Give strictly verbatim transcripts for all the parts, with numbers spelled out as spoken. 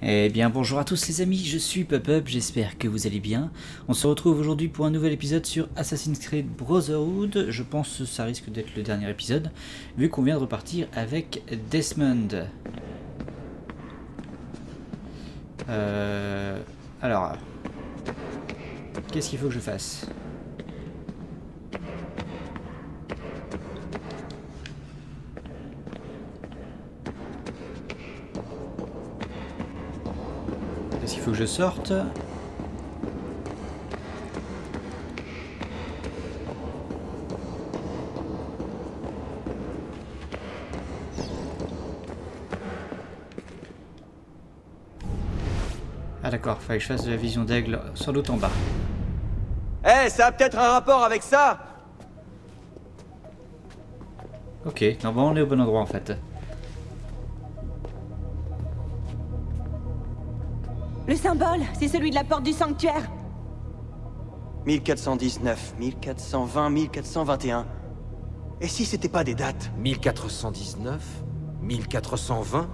Eh bien bonjour à tous les amis, je suis PupUp, j'espère que vous allez bien. On se retrouve aujourd'hui pour un nouvel épisode sur Assassin's Creed Brotherhood. Je pense que ça risque d'être le dernier épisode, vu qu'on vient de repartir avec Desmond. Euh... Alors... Qu'est-ce qu'il faut que je fasse ? Est-ce qu'il faut que je sorte? Ah d'accord, fallait que je fasse de la vision d'aigle sans doute en bas. Eh, hey, ça a peut-être un rapport avec ça. Ok, non bon, on est au bon endroit en fait. Le symbole, c'est celui de la porte du sanctuaire. mille quatre cent dix-neuf, mille quatre cent vingt, mille quatre cent vingt et un. Et si c'était pas des dates? mille quatre cent dix-neuf, mille quatre cent vingt.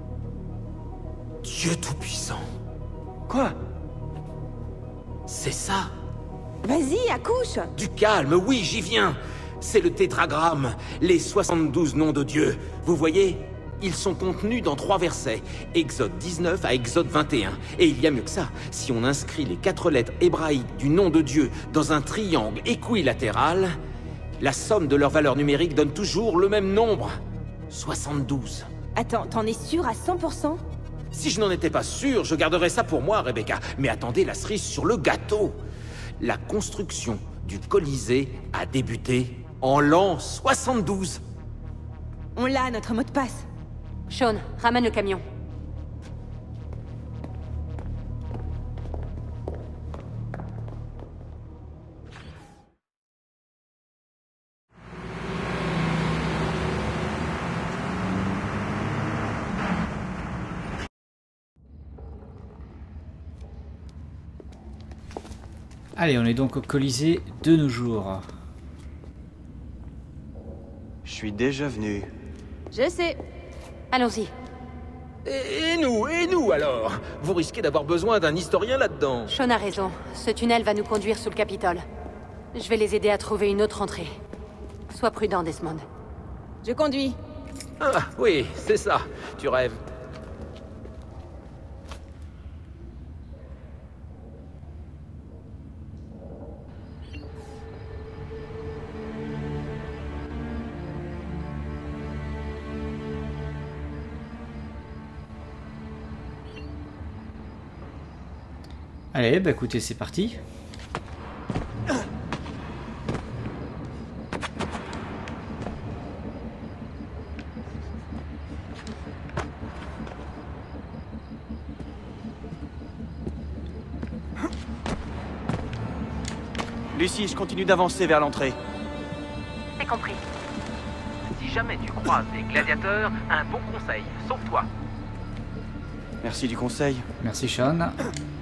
Dieu Tout-Puissant. Quoi? C'est ça. Vas-y, accouche. Du calme, oui, j'y viens. C'est le tétragramme, les soixante-douze noms de Dieu. Vous voyez? Ils sont contenus dans trois versets, Exode dix-neuf à Exode vingt et un. Et il y a mieux que ça, si on inscrit les quatre lettres hébraïques du nom de Dieu dans un triangle équilatéral, la somme de leurs valeurs numériques donne toujours le même nombre, soixante-douze. Attends, t'en es sûr à cent pour cent? Si je n'en étais pas sûr, je garderais ça pour moi, Rebecca. Mais attendez la cerise sur le gâteau. La construction du Colisée a débuté en l'an soixante-douze. On l'a, notre mot de passe. Sean, ramène le camion. Allez, on est donc au Colisée de nos jours. Je suis déjà venu. Je sais. Allons-y. Et, et nous, et nous alors? Vous risquez d'avoir besoin d'un historien là-dedans. Sean a raison. Ce tunnel va nous conduire sous le Capitole. Je vais les aider à trouver une autre entrée. Sois prudent, Desmond. Je conduis. Ah, oui, c'est ça. Tu rêves. Allez, bah écoutez, c'est parti. Lucie, je continue d'avancer vers l'entrée. C'est compris. Si jamais tu croises des gladiateurs, un bon conseil, sauve-toi. Merci du conseil. Merci Sean.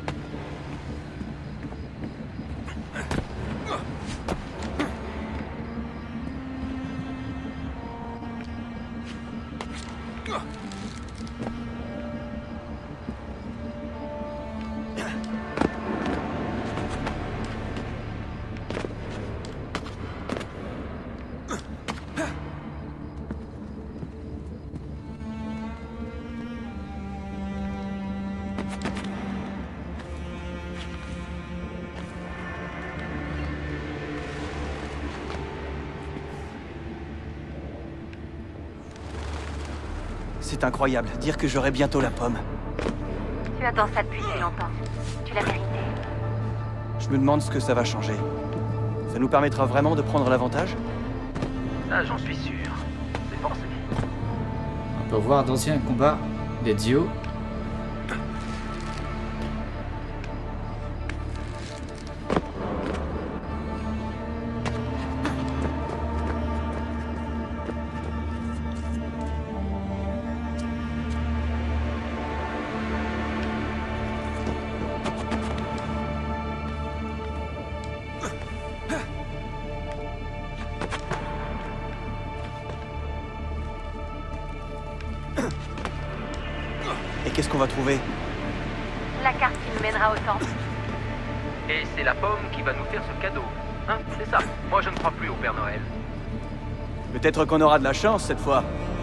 C'est incroyable, dire que j'aurai bientôt la pomme. Tu attends ça depuis si longtemps. Tu l'as mérité. Je me demande ce que ça va changer. Ça nous permettra vraiment de prendre l'avantage? Ça, j'en suis sûr. C'est forcé. On peut voir d'anciens combats d'Ezio. Et qu'est-ce qu'on va trouver? La carte qui nous mènera au temple. Et c'est la pomme qui va nous faire ce cadeau. Hein, c'est ça. Moi, je ne crois plus au Père Noël. Peut-être qu'on aura de la chance cette fois.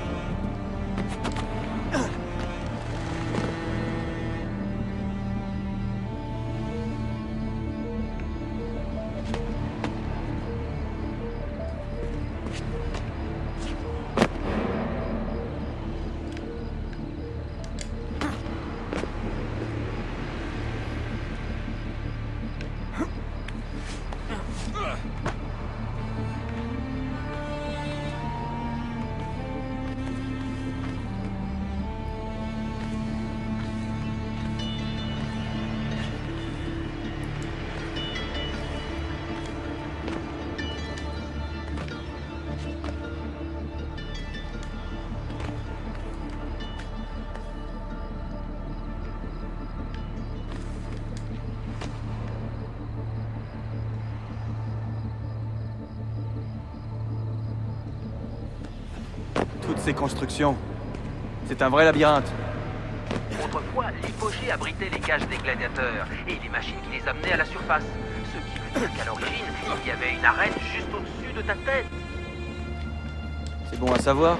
Toutes ces constructions, c'est un vrai labyrinthe. Autrefois, l'hypogée abritait les cages des gladiateurs et les machines qui les amenaient à la surface. Ce qui veut dire qu'à l'origine, il y avait une arène juste au-dessus de ta tête. C'est bon à savoir.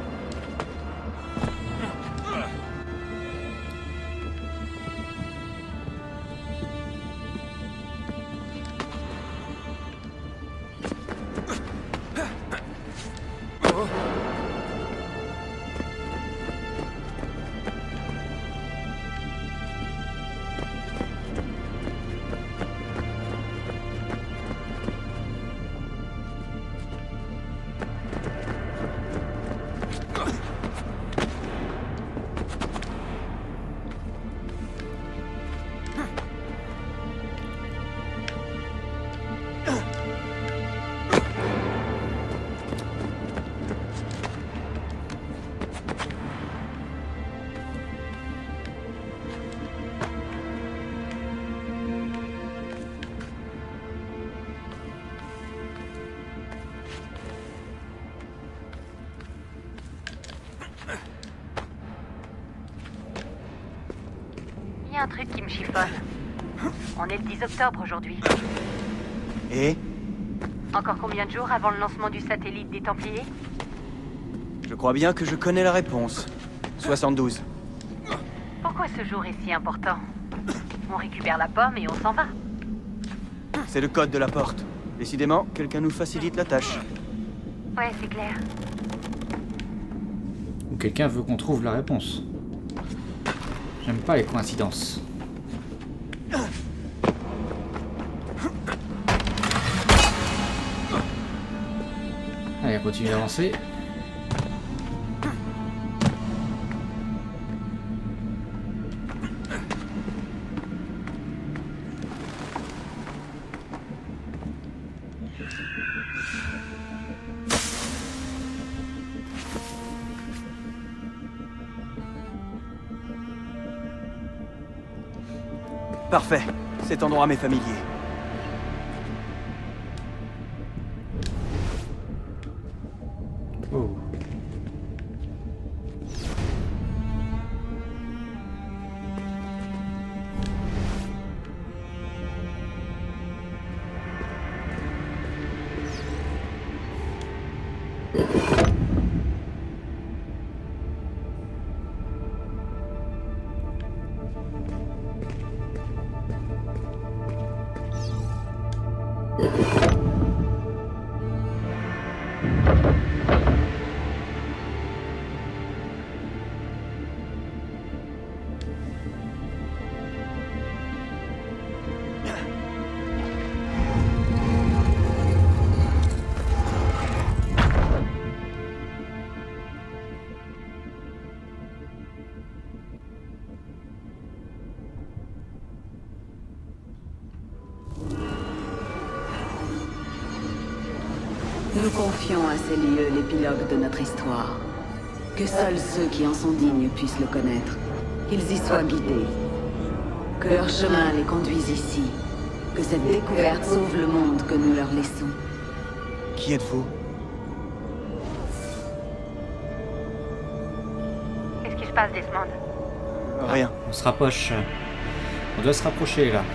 Il y a un truc qui me chiffonne. On est le dix octobre aujourd'hui. Et Encore combien de jours avant le lancement du satellite des Templiers? je crois bien que je connais la réponse. soixante-douze. Pourquoi ce jour est si important? On récupère la pomme et on s'en va. C'est le code de la porte. Décidément, quelqu'un nous facilite la tâche. Ouais, c'est clair. Ou quelqu'un veut qu'on trouve la réponse. J'aime pas les coïncidences. Allez, on continue d'avancer. Parfait. Cet endroit m'est familier. Oh. Nous confions à ces lieux l'épilogue de notre histoire. Que seuls ceux qui en sont dignes puissent le connaître. Qu'ils y soient guidés. Que leur chemin les conduise ici. Que cette découverte sauve le monde que nous leur laissons. Qui êtes-vous? Qu'est-ce qui se passe, Desmond? Rien. On se rapproche. On doit se rapprocher là.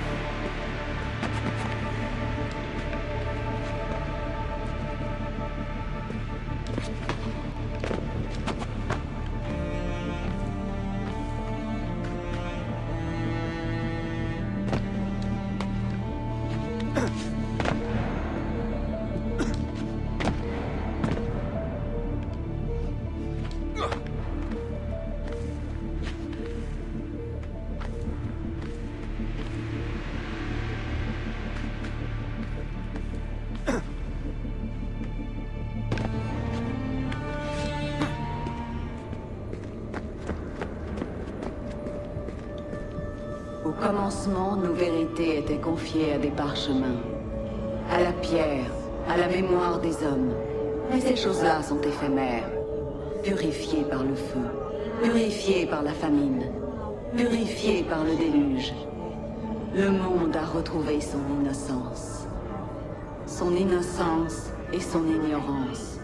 Au commencement, nos vérités étaient confiées à des parchemins, à la pierre, à la mémoire des hommes. Mais ces choses-là sont éphémères, purifiées par le feu, purifiées par la famine, purifiées par le déluge. Le monde a retrouvé son innocence. Son innocence et son ignorance.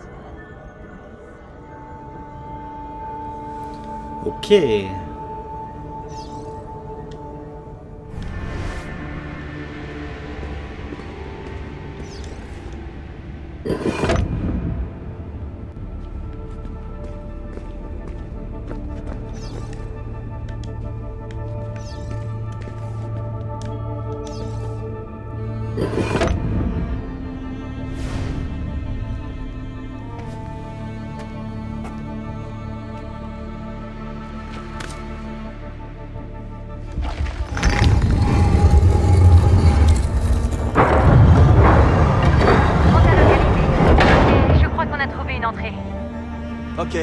Ok. Je crois qu'on a trouvé une entrée. Ok.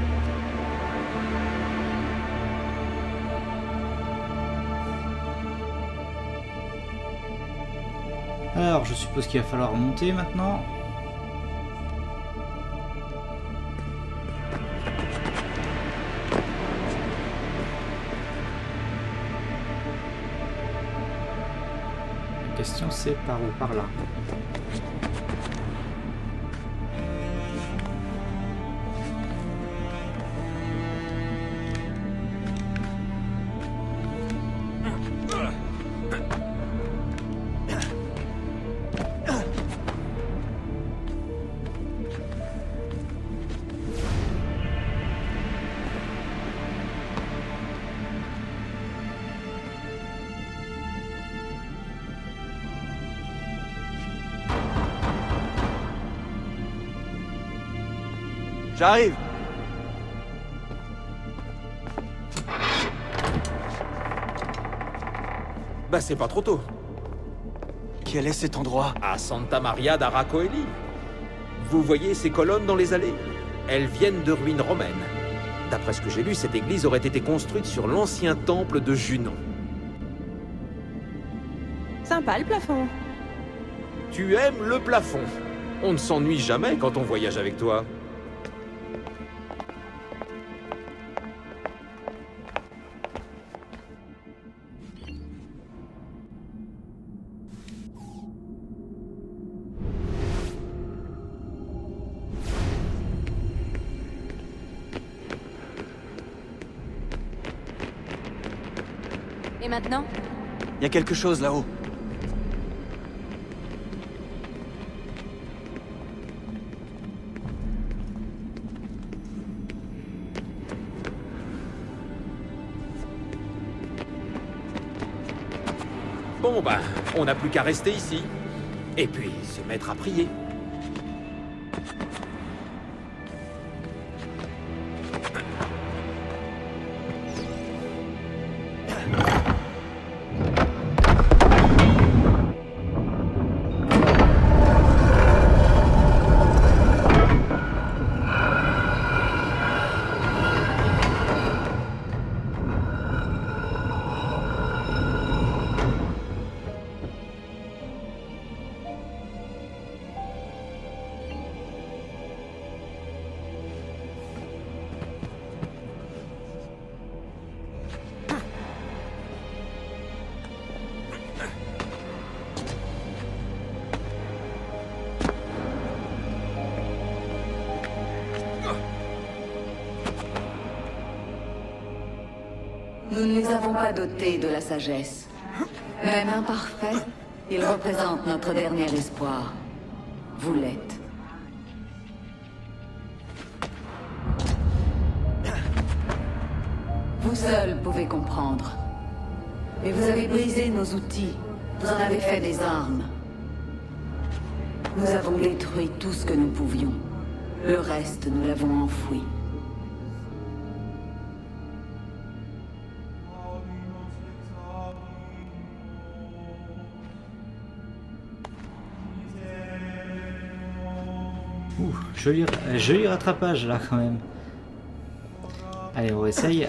Alors, je suppose qu'il va falloir monter maintenant. La question c'est par où? Par là. J'arrive. Bah c'est pas trop tôt. Quel est cet endroit? À Santa Maria d'Aracoeli. Vous voyez ces colonnes dans les allées? Elles viennent de ruines romaines. D'après ce que j'ai lu, cette église aurait été construite sur l'ancien temple de Junon. Sympa le plafond. Tu aimes le plafond. On ne s'ennuie jamais quand on voyage avec toi. Et maintenant? Il y a quelque chose là-haut. Bon bah, on n'a plus qu'à rester ici. Et puis se mettre à prier. Nous ne les avons pas dotés de la sagesse. Même imparfait, ils représentent notre dernier espoir. Vous l'êtes. Vous seuls pouvez comprendre. Mais vous avez brisé nos outils. Vous en avez fait des armes. Nous avons détruit tout ce que nous pouvions. Le reste, nous l'avons enfoui. Ouh, joli, joli rattrapage là quand même. Allez, on essaye.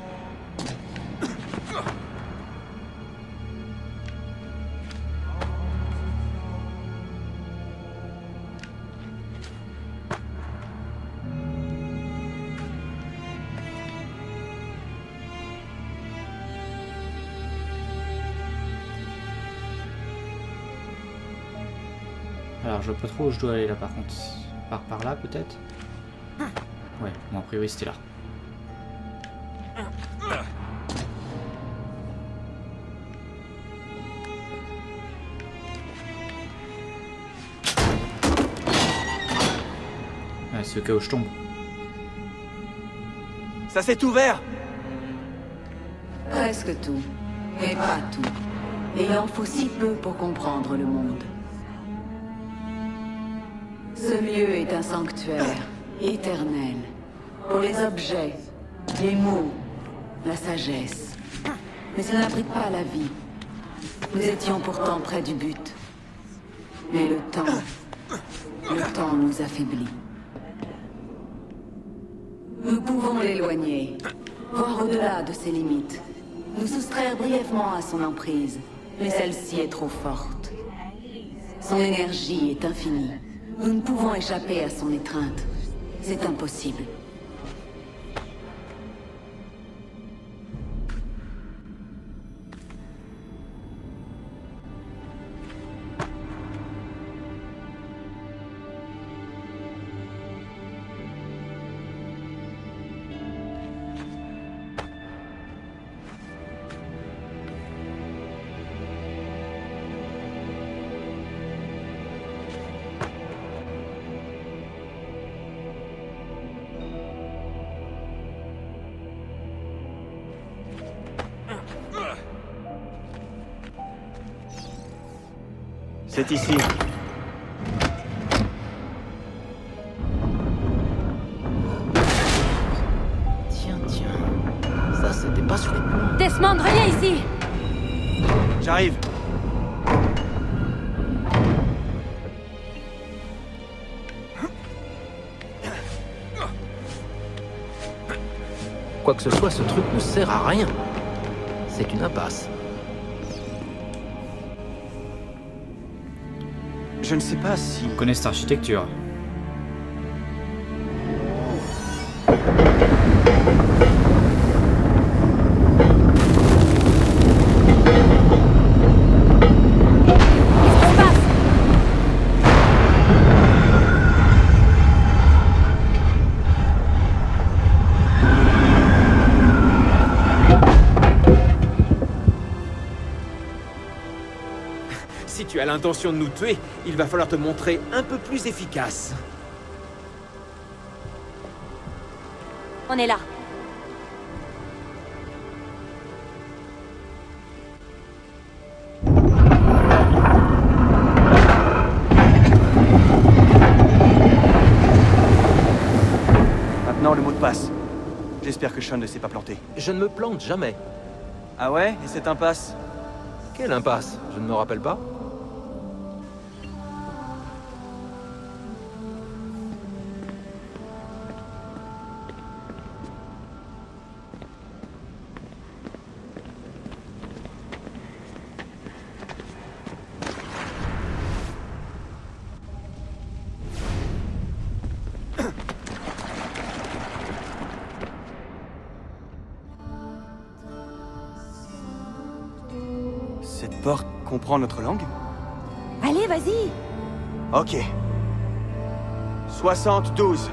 Alors je vois pas trop où je dois aller là par contre. Par, par là peut-être. Ouais, bon a priori c'était là. Ouais, c'est au cas où je tombe. Ça s'est ouvert! Presque tout. Mais pas tout. Et il en faut si peu pour comprendre le monde. Ce lieu est un sanctuaire, éternel. Pour les objets, les mots, la sagesse. Mais ça n'abrite pas la vie. Nous étions pourtant près du but. Mais le temps... Le temps nous affaiblit. Nous pouvons l'éloigner, voir au-delà de ses limites. Nous soustraire brièvement à son emprise. Mais celle-ci est trop forte. Son énergie est infinie. Nous ne pouvons échapper à son étreinte. C'est impossible. C'est ici. Tiens, tiens. Ça, c'était pas sur les plans. Desmond, reviens ici! J'arrive. Quoi que ce soit, ce truc ne sert à rien. C'est une impasse. Je ne sais pas si... On connaît cette architecture. Si tu as l'intention de nous tuer, il va falloir te montrer un peu plus efficace. On est là. Maintenant, le mot de passe. J'espère que Sean ne s'est pas planté. Je ne me plante jamais. Ah ouais? Et cette impasse? Quelle impasse? Je ne me rappelle pas. Cette porte comprend notre langue? Allez, vas-y. Ok. soixante-douze.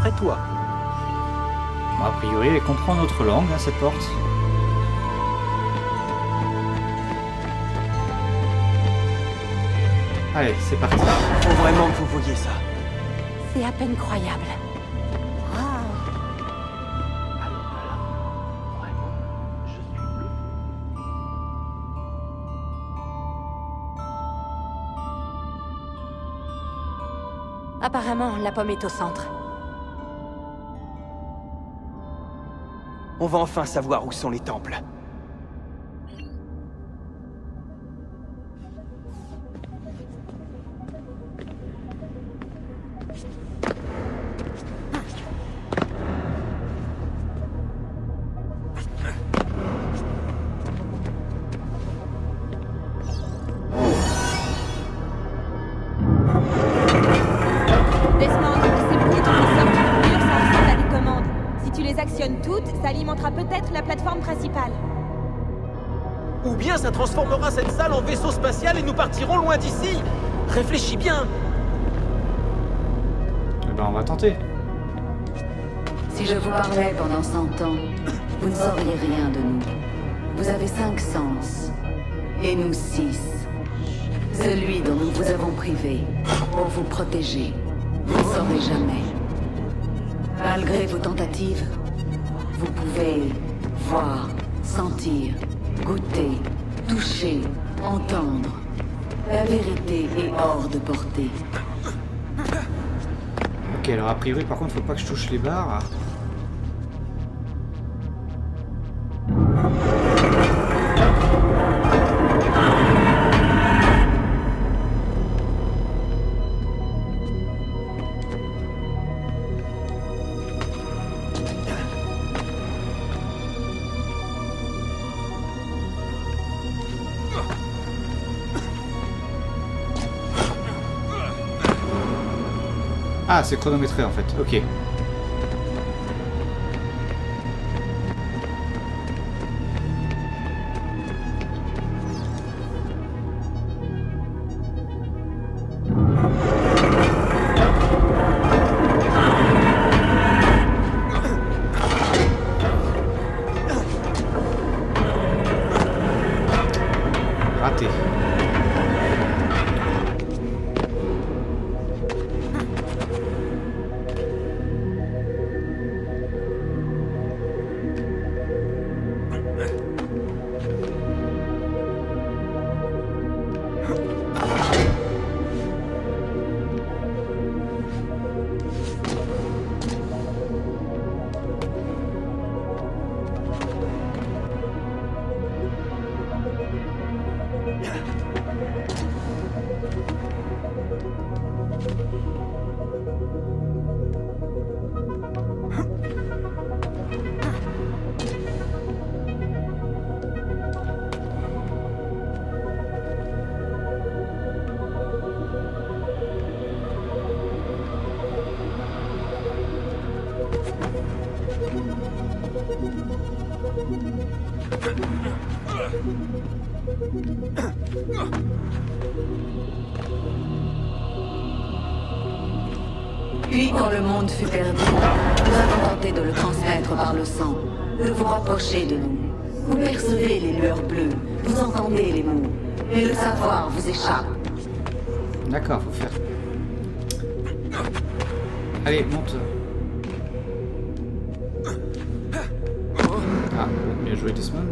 d'après toi? Bon, a priori, elle comprend notre langue, hein, cette porte. Allez, c'est parti. Faut vraiment que vous voyiez ça. C'est à peine croyable. Apparemment, la pomme est au centre. On va enfin savoir où sont les temples. Ça alimentera peut-être la plateforme principale. Ou bien ça transformera cette salle en vaisseau spatial et nous partirons loin d'ici. Réfléchis bien. Eh ben, on va tenter. Si je vous parlais pendant cent ans, vous ne sauriez rien de nous. Vous avez cinq sens, et nous six. Celui dont nous vous avons privé, pour vous protéger. Vous ne saurez jamais. Malgré vos tentatives, vous pouvez voir, sentir, goûter, toucher, entendre. La vérité est hors de portée. Ok, alors a priori, par contre, faut pas que je touche les barres. Ah, c'est chronométré en fait, ok. Raté. Puis, quand le monde fut perdu, nous avons tenté de le transmettre par le sang, de vous rapprocher de nous. Vous percevez les lueurs bleues, vous entendez les mots, mais le savoir vous échappe. D'accord, faut faire. Allez, monte. Ah, bon, bien joué Desmond.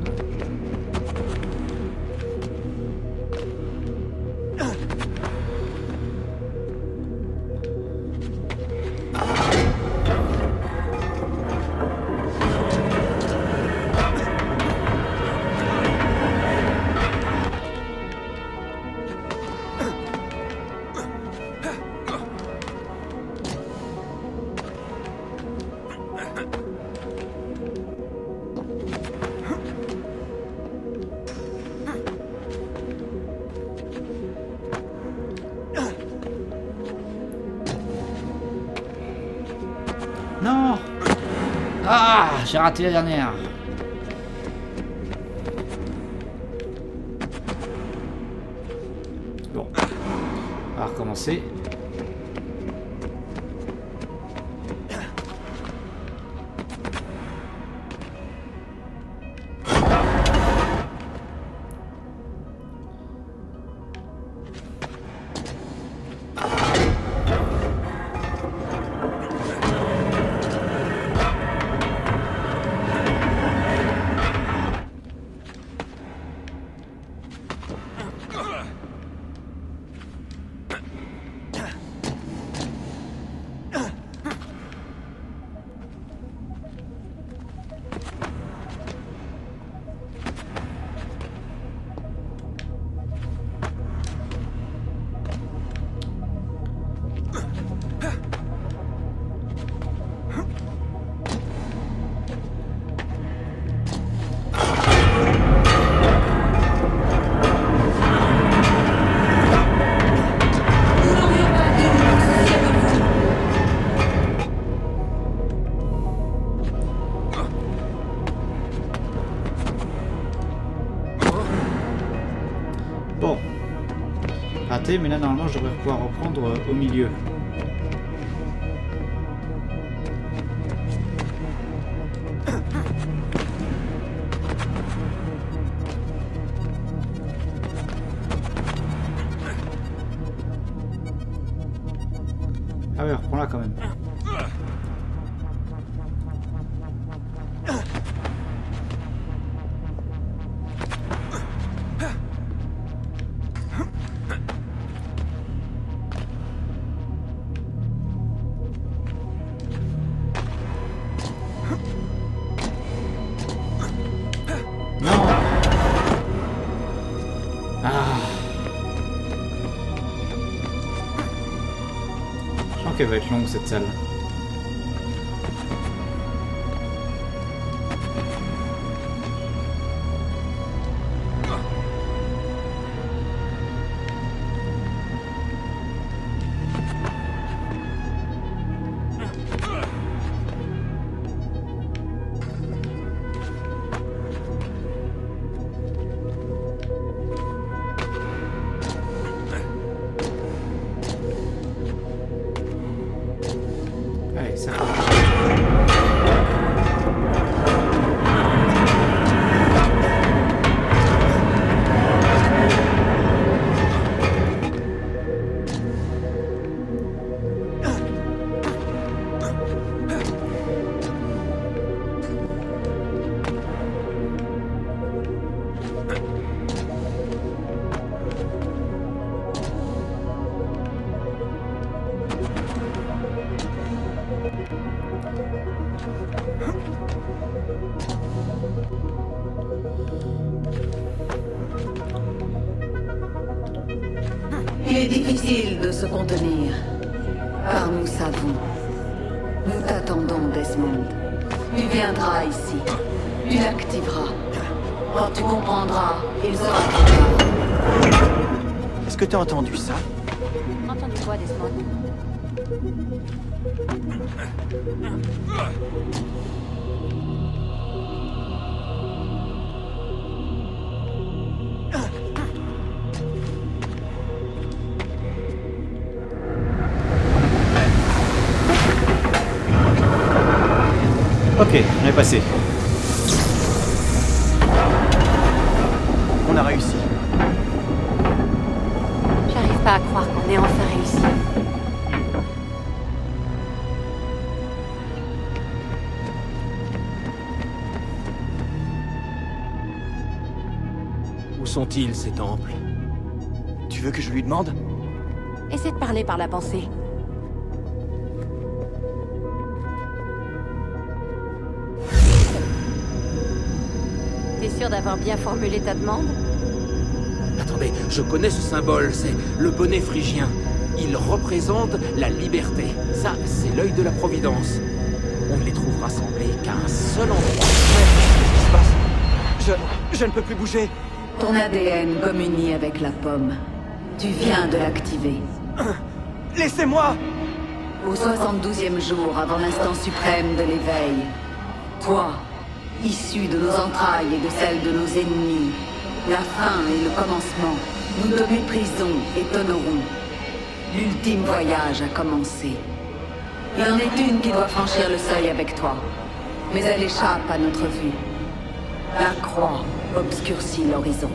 Non! Ah! J'ai raté la dernière. Bon. On va recommencer. raté, mais là normalement je devrais pouvoir reprendre euh, au milieu. Ah ouais, reprends-la quand même. Elle va être longue cette salle. Il est difficile de se contenir, car nous savons. Nous t'attendons, Desmond. Tu viendras ici. Tu l'activeras. Quand tu comprendras, il sera trop tard. Est-ce que t'as entendu ça? Entendu quoi, Desmond? Ok, on est passé. On a réussi. J'arrive pas à croire qu'on ait enfin réussi. Où sont-ils, ces temples? Tu veux que je lui demande? Essaie de parler par la pensée. T'es sûr d'avoir bien formulé ta demande? Attendez, je connais ce symbole, c'est le bonnet phrygien. Il représente la liberté. Ça, c'est l'œil de la Providence. On ne les trouve rassemblés qu'à un seul endroit. Qu'est-ce qui se passe? Je... je ne peux plus bouger. Ton A D N communie avec la pomme. Tu viens de l'activer. Laissez-moi! Au soixante-douzième jour, avant l'instant suprême de l'éveil, toi, issu de nos entrailles et de celles de nos ennemis, la fin et le commencement, nous te méprisons et t'honorons. L'ultime voyage a commencé. Il en est une qui doit franchir le seuil avec toi, mais elle échappe à notre vue. La croix obscurcit l'horizon.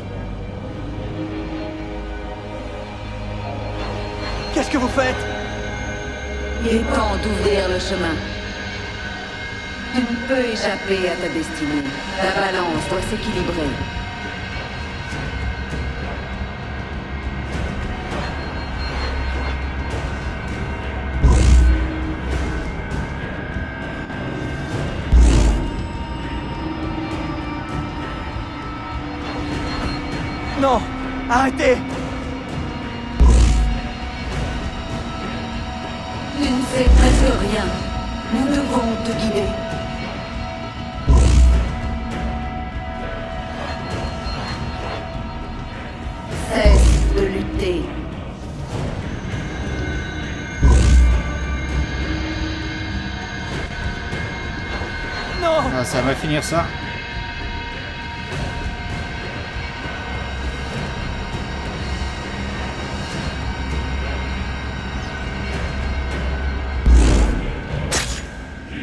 Qu'est-ce que vous faites? Il est temps d'ouvrir le chemin. Tu ne peux échapper à ta destinée. La balance doit s'équilibrer. Non! Arrêtez! Tu ne sais presque rien. Nous devons te guider. Cesse de lutter. Non! Ah, ça va finir ça.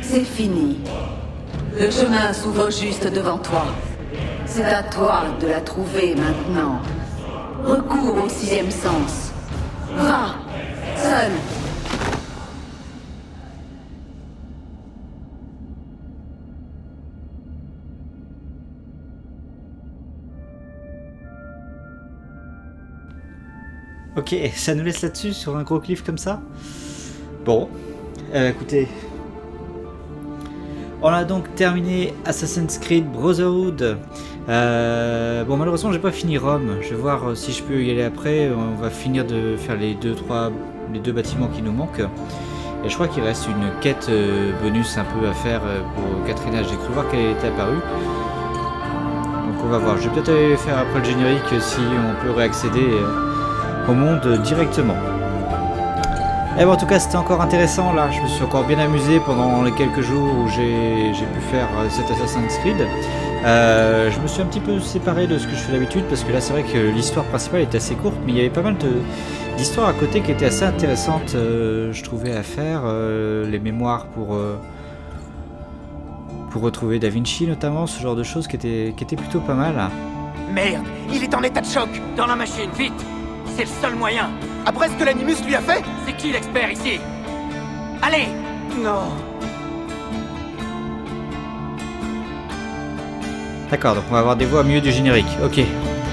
C'est fini. Le chemin s'ouvre juste devant toi. C'est à toi de la trouver maintenant. Recours au sixième sens. Va, seul. Ok, ça nous laisse là-dessus sur un gros cliff comme ça. Bon, euh, écoutez, on a donc terminé Assassin's Creed Brotherhood. Euh, bon, malheureusement, j'ai pas fini Rome. Je vais voir si je peux y aller après. On va finir de faire les deux, trois, les deux bâtiments qui nous manquent. Et je crois qu'il reste une quête bonus un peu à faire pour Katrina. J'ai cru voir qu'elle était apparue. Donc on va voir. Je vais peut-être aller faire après le générique si on peut réaccéder au monde directement. Et bon, en tout cas, c'était encore intéressant là. Je me suis encore bien amusé pendant les quelques jours où j'ai pu faire cet Assassin's Creed. Euh, je me suis un petit peu séparé de ce que je fais d'habitude parce que là, c'est vrai que l'histoire principale était assez courte, mais il y avait pas mal d'histoires à côté qui étaient assez intéressantes, euh, je trouvais, à faire. Euh, les mémoires pour euh, pour retrouver Da Vinci notamment, ce genre de choses qui étaient qui étaient plutôt pas mal. Merde, il est en état de choc. Dans la machine, vite. C'est le seul moyen. Après ce que l'Animus lui a fait? C'est qui l'expert ici? Allez! Non. D'accord, donc on va avoir des voix au milieu du générique. Ok.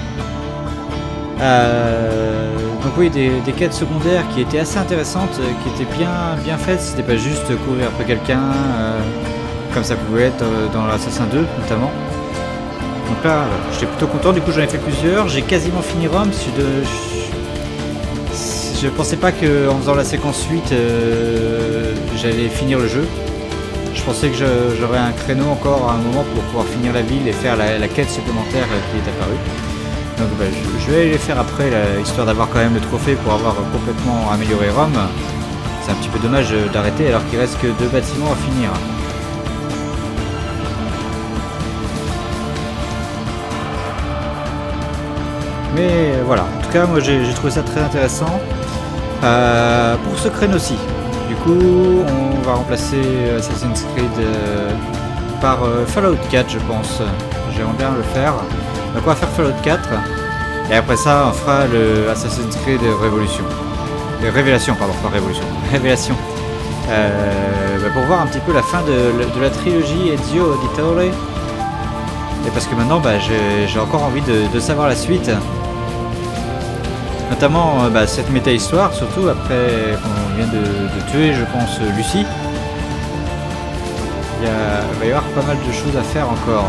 Euh, donc oui, des, des quêtes secondaires qui étaient assez intéressantes, qui étaient bien, bien faites. C'était pas juste courir après quelqu'un, euh, comme ça pouvait être dans l'Assassin deux notamment. Donc là, j'étais plutôt content. Du coup, j'en ai fait plusieurs. J'ai quasiment fini Rome. Je, de, je, je pensais pas qu'en faisant la séquence huit, euh, j'allais finir le jeu. Je pensais que j'aurais un créneau encore à un moment pour pouvoir finir la ville et faire la, la quête supplémentaire qui est apparue. Donc bah, je, je vais aller les faire après, là, histoire d'avoir quand même le trophée pour avoir complètement amélioré Rome. C'est un petit peu dommage d'arrêter alors qu'il reste que deux bâtiments à finir. Mais voilà, en tout cas moi j'ai trouvé ça très intéressant. Euh, pour ce créneau-ci, du coup on va remplacer Assassin's Creed euh, par euh, Fallout quatre, je pense. J'aimerais bien le faire. Donc on va faire Fallout quatre et après ça on fera le Assassin's Creed Révolution. Euh, Révélation, pardon, pas Révolution. Révélation. Euh, bah pour voir un petit peu la fin de, de la trilogie Ezio Auditore. Et parce que maintenant bah, j'ai encore envie de, de savoir la suite. Notamment bah, cette méta-histoire, surtout après qu'on vient de, de tuer, je pense, Lucie. Il, y a, il va y avoir pas mal de choses à faire encore.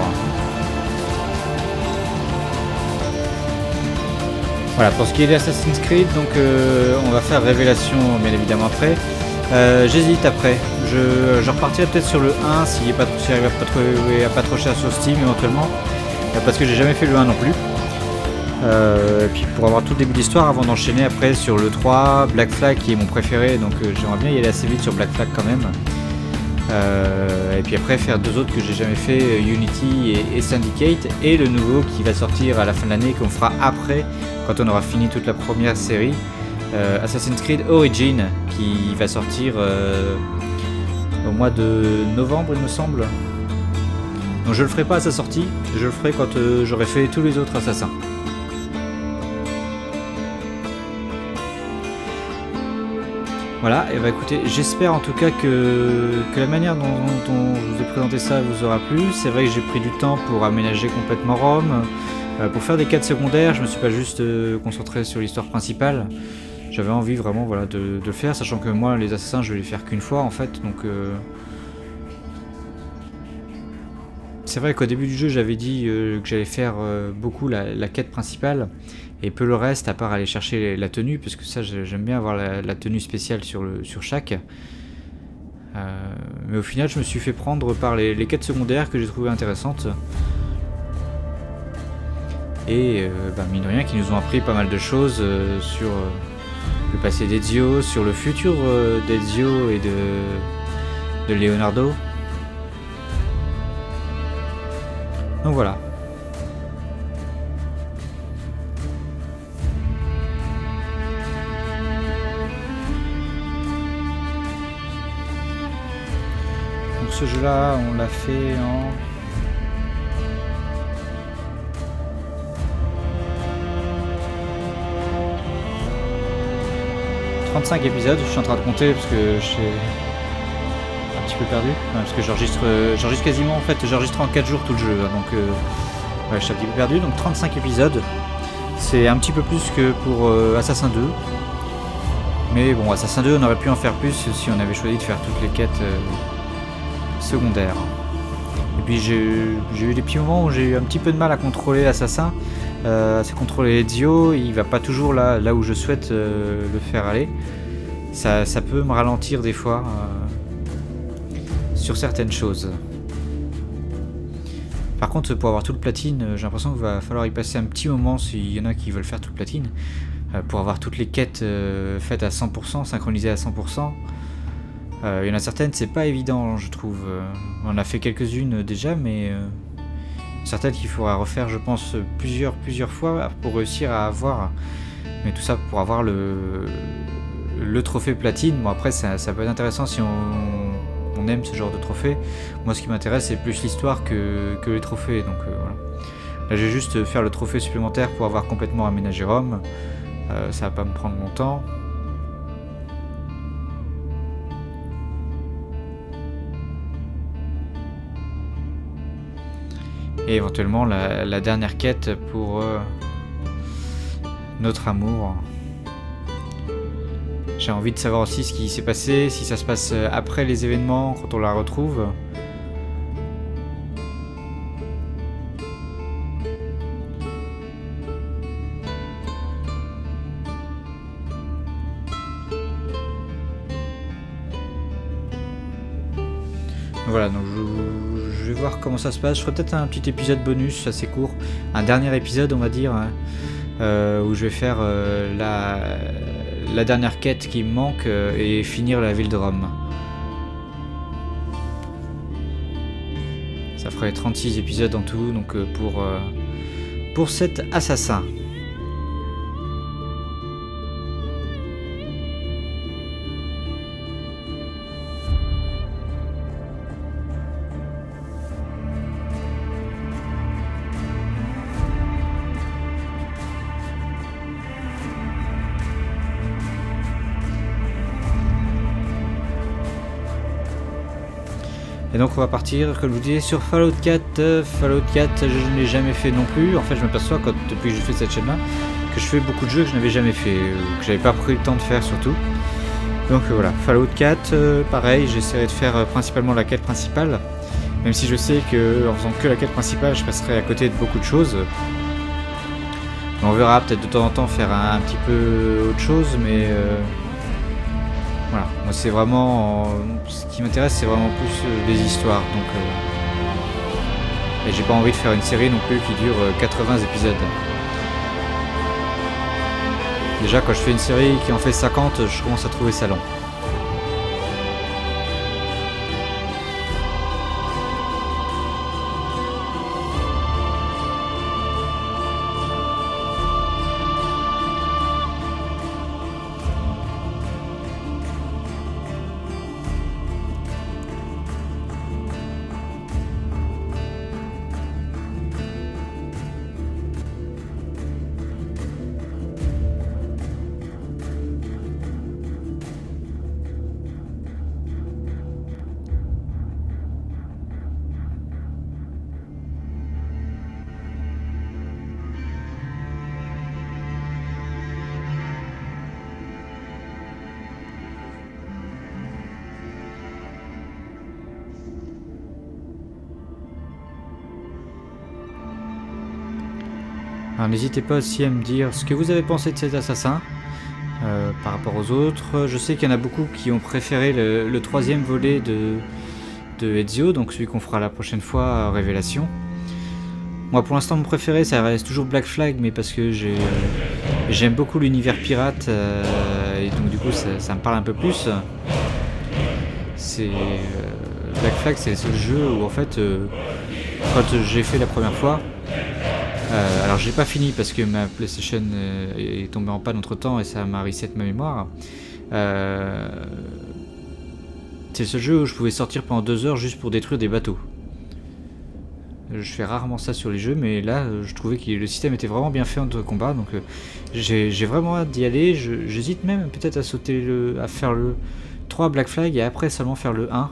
Voilà, pour ce qui est d'Assassin's Creed, donc euh, on va faire Révélation bien évidemment après. Euh, J'hésite après. Je, je repartirai peut-être sur le un s'il si n'arrive à pas trop, à pas trop cher sur Steam éventuellement. Parce que j'ai jamais fait le un non plus. Euh, et puis pour avoir tout le début d'histoire avant d'enchaîner après sur le trois, Black Flag qui est mon préféré, donc euh, j'aimerais bien y aller assez vite sur Black Flag quand même. Euh, et puis après faire deux autres que j'ai jamais fait, Unity et, et Syndicate, et le nouveau qui va sortir à la fin de l'année qu'on fera après quand on aura fini toute la première série, euh, Assassin's Creed Origin qui va sortir euh, au mois de novembre il me semble. Donc je le ferai pas à sa sortie, je le ferai quand euh, j'aurai fait tous les autres assassins. Voilà, et bah écoutez, j'espère en tout cas que, que la manière dont, dont je vous ai présenté ça vous aura plu. C'est vrai que j'ai pris du temps pour aménager complètement Rome, euh, pour faire des quêtes secondaires, je me suis pas juste euh, concentré sur l'histoire principale. J'avais envie vraiment voilà, de, de le faire, sachant que moi les assassins je vais les faire qu'une fois en fait, donc... Euh... C'est vrai qu'au début du jeu j'avais dit euh, que j'allais faire euh, beaucoup la, la quête principale et peu le reste à part aller chercher la tenue, parce que ça j'aime bien avoir la, la tenue spéciale sur, le, sur chaque. Euh, mais au final je me suis fait prendre par les, les quêtes secondaires que j'ai trouvé intéressantes. Et euh, bah, mine de rien qui nous ont appris pas mal de choses euh, sur euh, le passé d'Ezio, sur le futur euh, d'Ezio et de, de Leonardo. Donc voilà. Donc ce jeu-là, on l'a fait en... trente-cinq épisodes, je suis en train de compter parce que je suis un petit peu perdu. Ouais, parce que j'enregistre euh, j'enregistre quasiment, en fait, j'enregistre en quatre jours tout le jeu. Hein, donc, euh, ouais, je suis un petit peu perdu. Donc trente-cinq épisodes. C'est un petit peu plus que pour euh, Assassin deux. Mais bon, Assassin deux, on aurait pu en faire plus si on avait choisi de faire toutes les quêtes euh, secondaires. Et puis j'ai eu des petits moments où j'ai eu un petit peu de mal à contrôler l'Assassin. Euh, c'est contrôler Ezio, il va pas toujours là, là où je souhaite euh, le faire aller. Ça, ça peut me ralentir des fois euh, sur certaines choses. Par contre, pour avoir tout le platine, j'ai l'impression qu'il va falloir y passer un petit moment s'il y en a qui veulent faire tout le platine. Euh, pour avoir toutes les quêtes euh, faites à cent pour cent, synchronisées à cent pour cent. Euh, il y en a certaines, c'est pas évident, je trouve. Euh, on a fait quelques-unes déjà, mais... Euh, certaines qu'il faudra refaire, je pense, plusieurs, plusieurs fois pour réussir à avoir, mais tout ça pour avoir le, le trophée platine. Bon, après, ça, ça peut être intéressant si on, on aime ce genre de trophée. Moi, ce qui m'intéresse, c'est plus l'histoire que, que les trophées. Donc euh, voilà. Là, je vais juste faire le trophée supplémentaire pour avoir complètement aménagé Rome. Euh, ça va pas me prendre longtemps. Et éventuellement la, la dernière quête pour euh, notre amour. J'ai envie de savoir aussi ce qui s'est passé, si ça se passe après les événements, quand on la retrouve. Voilà, donc je, je vais voir comment ça se passe. Je ferai peut-être un petit épisode bonus assez court, un dernier épisode on va dire, hein, euh, où je vais faire euh, la, la dernière quête qui me manque euh, et finir la ville de Rome. Ça ferait trente-six épisodes en tout, donc euh, pour, euh, pour cet assassin. Et donc on va partir, comme je vous disais, sur Fallout quatre. Euh, Fallout quatre, je ne l'ai jamais fait non plus. En fait, je m'aperçois, quand depuis que je fais cette chaîne-là, que je fais beaucoup de jeux que je n'avais jamais fait, euh, que j'avais pas pris le temps de faire surtout. Donc euh, voilà, Fallout quatre, euh, pareil, j'essaierai de faire euh, principalement la quête principale. Même si je sais que en faisant que la quête principale, je passerai à côté de beaucoup de choses. On verra peut-être de temps en temps faire un, un petit peu autre chose, mais... Euh, voilà, moi c'est vraiment, euh, ce qui m'intéresse c'est vraiment plus euh, les histoires, donc euh, et j'ai pas envie de faire une série non plus qui dure euh, quatre-vingts épisodes. Déjà quand je fais une série qui en fait cinquante, je commence à trouver ça long. Alors n'hésitez pas aussi à me dire ce que vous avez pensé de cet assassin euh, par rapport aux autres. Je sais qu'il y en a beaucoup qui ont préféré le, le troisième volet de, de Ezio, donc celui qu'on fera la prochaine fois, euh, Révélation. Moi pour l'instant mon préféré ça reste toujours Black Flag, mais parce que j'ai euh, j'aime beaucoup l'univers pirate euh, et donc du coup ça, ça me parle un peu plus. C'est euh, Black Flag, c'est le seul jeu où en fait euh, quand j'ai fait la première fois, Euh, alors j'ai pas fini parce que ma PlayStation euh, est tombée en panne entre temps et ça m'a reset ma mémoire. Euh, C'est ce jeu où je pouvais sortir pendant deux heures juste pour détruire des bateaux. Je fais rarement ça sur les jeux, mais là je trouvais que le système était vraiment bien fait en combat, donc euh, j'ai vraiment hâte d'y aller. J'hésite même peut-être à sauter le, à faire le trois Black Flag et après seulement faire le un.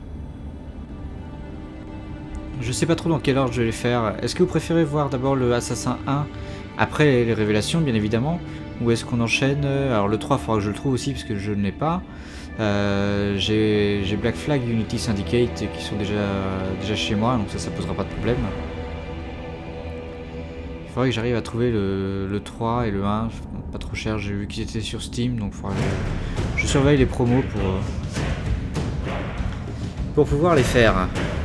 Je sais pas trop dans quel ordre je vais les faire. Est-ce que vous préférez voir d'abord le Assassin un après les révélations, bien évidemment, ou est-ce qu'on enchaîne? Alors le trois, il faudra que je le trouve aussi parce que je ne l'ai pas. Euh, j'ai Black Flag, Unity, Syndicate qui sont déjà, déjà chez moi, donc ça, ça posera pas de problème. Il faudrait que j'arrive à trouver le, le trois et le un, pas trop cher, j'ai vu qu'ils étaient sur Steam, donc il faudra que je, je surveille les promos pour, pour pouvoir les faire.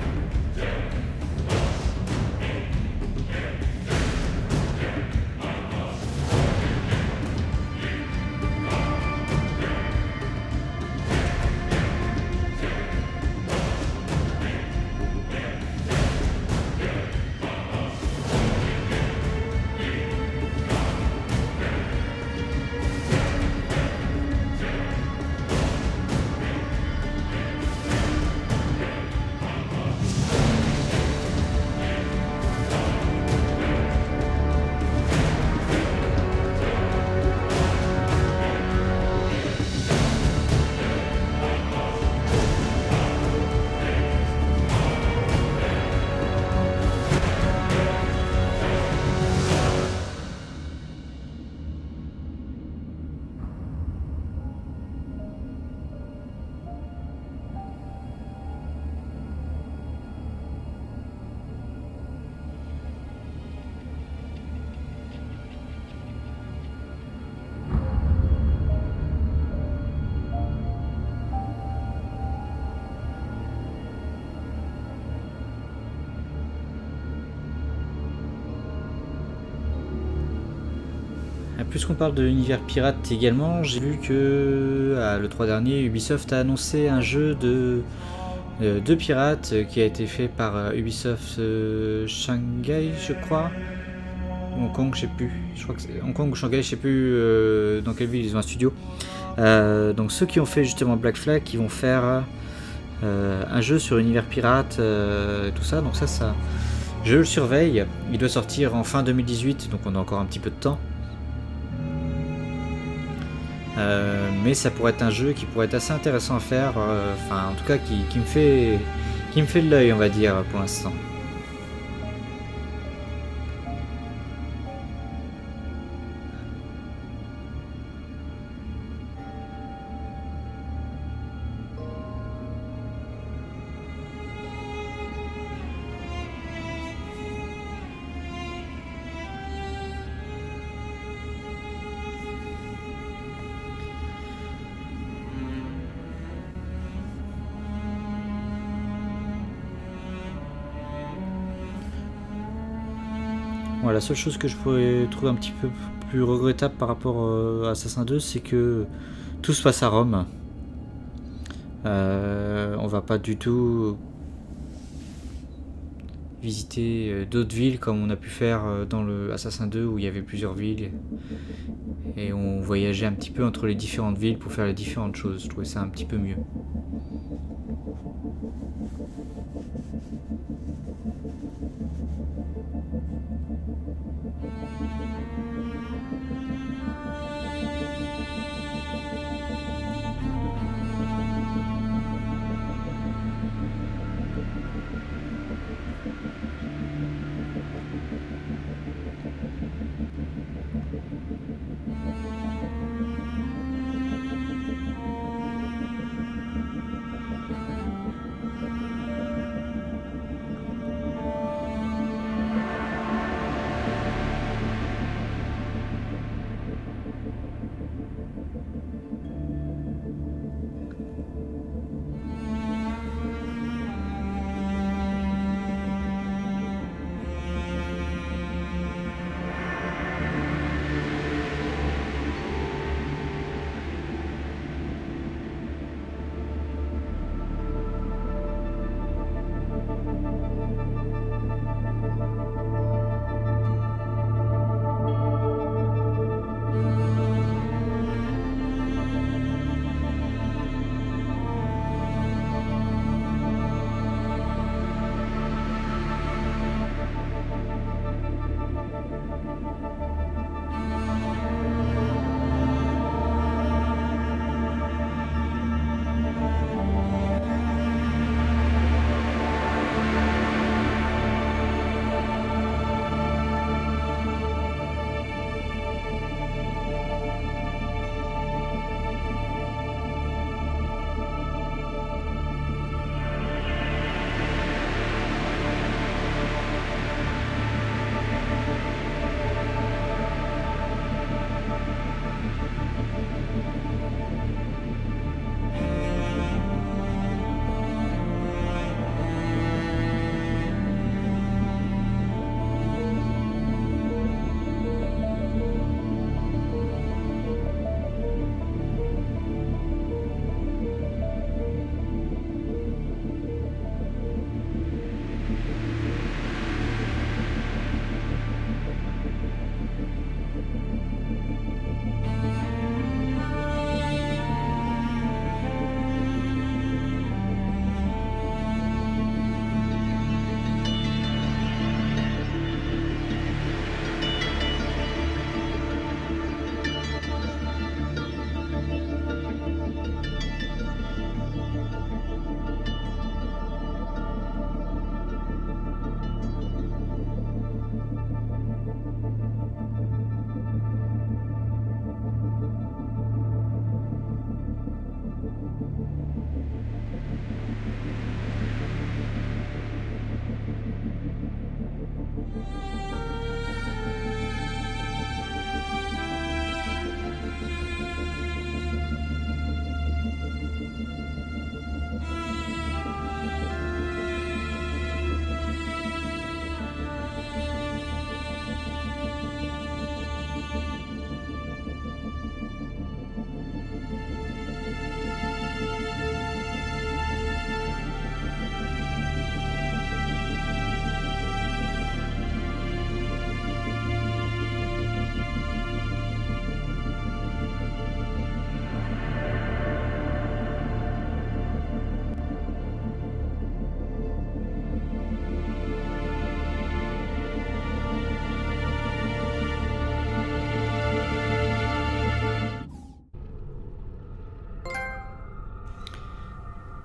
Puisqu'on parle de l'univers pirate également, j'ai lu que ah, le trois dernier, Ubisoft a annoncé un jeu de, de, de pirates qui a été fait par euh, Ubisoft euh, Shanghai, je crois. Hong Kong, je sais plus. Je crois que c'est Hong Kong ou Shanghai, je sais plus euh, dans quelle ville ils ont un studio. Euh, donc ceux qui ont fait justement Black Flag, qui vont faire euh, un jeu sur l'univers pirate, euh, tout ça. Donc ça, ça, je le surveille. Il doit sortir en fin deux mille dix-huit, donc on a encore un petit peu de temps. Euh, mais ça pourrait être un jeu qui pourrait être assez intéressant à faire, euh, enfin en tout cas qui, qui me fait qui me fait de l'œil, on va dire, pour l'instant. Voilà, la seule chose que je pourrais trouver un petit peu plus regrettable par rapport à Assassin deux, c'est que tout se passe à Rome. Euh, on va pas du tout visiter d'autres villes comme on a pu faire dans le Assassin deux où il y avait plusieurs villes et on voyageait un petit peu entre les différentes villes pour faire les différentes choses. Je trouvais ça un petit peu mieux.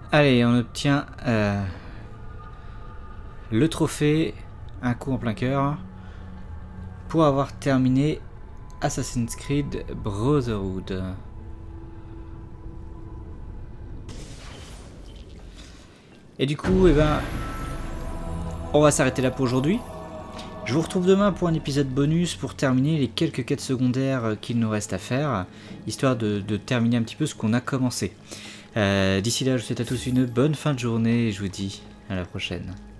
Allez, on obtient euh, le trophée, un coup en plein cœur, pour avoir terminé Assassin's Creed Brotherhood. Et du coup, eh ben, on va s'arrêter là pour aujourd'hui. Je vous retrouve demain pour un épisode bonus pour terminer les quelques quêtes secondaires qu'il nous reste à faire, histoire de, de terminer un petit peu ce qu'on a commencé. Euh, D'ici là, je vous souhaite à tous une bonne fin de journée et je vous dis à la prochaine.